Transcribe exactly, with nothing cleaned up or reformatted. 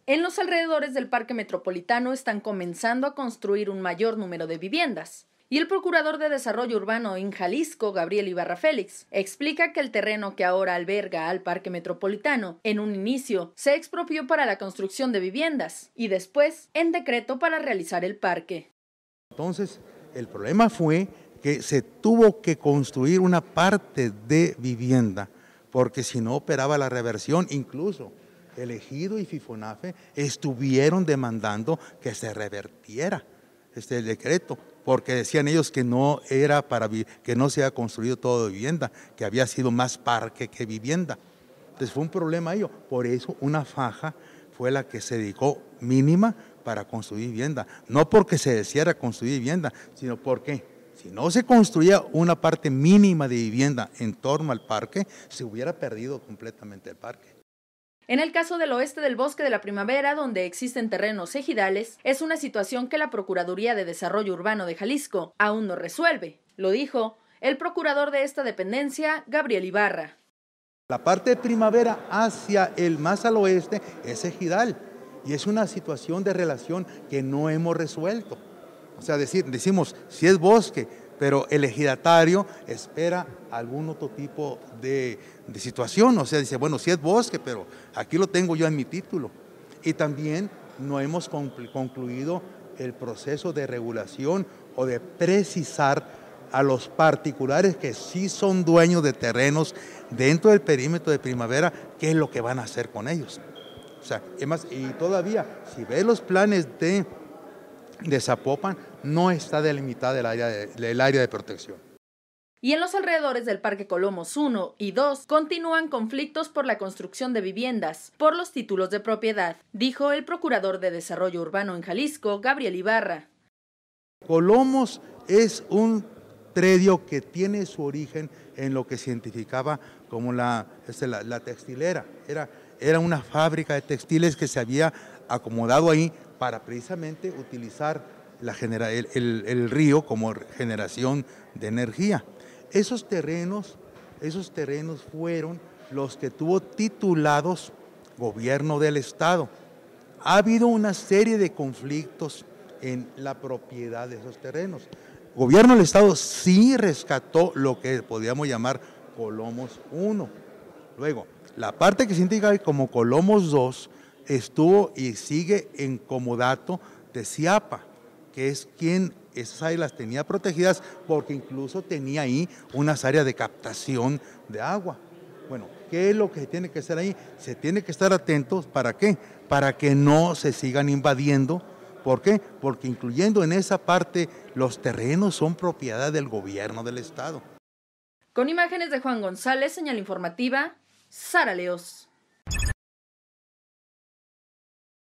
En los alrededores del Parque Metropolitano están comenzando a construir un mayor número de viviendas. Y el procurador de Desarrollo Urbano en Jalisco, Gabriel Ibarra Félix, explica que el terreno que ahora alberga al Parque Metropolitano, en un inicio, se expropió para la construcción de viviendas y después en decreto para realizar el parque. Entonces, el problema fue que se tuvo que construir una parte de vivienda, porque si no operaba la reversión. Incluso el Ejido y FIFONAFE estuvieron demandando que se revertiera este decreto, porque decían ellos que no era para que no se había construido todo de vivienda, que había sido más parque que vivienda. Entonces fue un problema ello. Por eso una faja fue la que se dedicó mínima para construir vivienda. No porque se deseara construir vivienda, sino porque si no se construía una parte mínima de vivienda en torno al parque, se hubiera perdido completamente el parque. En el caso del oeste del Bosque de la Primavera, donde existen terrenos ejidales, es una situación que la Procuraduría de Desarrollo Urbano de Jalisco aún no resuelve. Lo dijo el procurador de esta dependencia, Gabriel Ibarra. La parte de Primavera hacia el más al oeste es ejidal y es una situación de relación que no hemos resuelto. O sea, decir, decimos, si es bosque, pero el ejidatario espera algún otro tipo de, de situación. O sea, dice, bueno, sí es bosque, pero aquí lo tengo yo en mi título. Y también no hemos concluido el proceso de regulación o de precisar a los particulares que sí son dueños de terrenos dentro del perímetro de Primavera, qué es lo que van a hacer con ellos. O sea, además, y todavía, si ves los planes de... de Zapopan, no está delimitada el área de, el área de protección. Y en los alrededores del Parque Colomos uno y dos continúan conflictos por la construcción de viviendas por los títulos de propiedad, dijo el procurador de Desarrollo Urbano en Jalisco, Gabriel Ibarra. Colomos es un predio que tiene su origen en lo que se identificaba como la, este, la, la textilera. Era, era una fábrica de textiles que se había acomodado ahí para precisamente utilizar la genera, el, el, el río como generación de energía. Esos terrenos, esos terrenos fueron los que tuvo titulados gobierno del estado. Ha habido una serie de conflictos en la propiedad de esos terrenos. El gobierno del estado sí rescató lo que podríamos llamar Colomos uno. Luego, la parte que se indica como Colomos dos estuvo y sigue en comodato de CIAPA, que es quien esas áreas las tenía protegidas porque incluso tenía ahí unas áreas de captación de agua. Bueno, ¿qué es lo que tiene que hacer ahí? Se tiene que estar atentos, ¿para qué? Para que no se sigan invadiendo. ¿Por qué? Porque incluyendo en esa parte, los terrenos son propiedad del gobierno del estado. Con imágenes de Juan González, señal informativa, Sara Leos.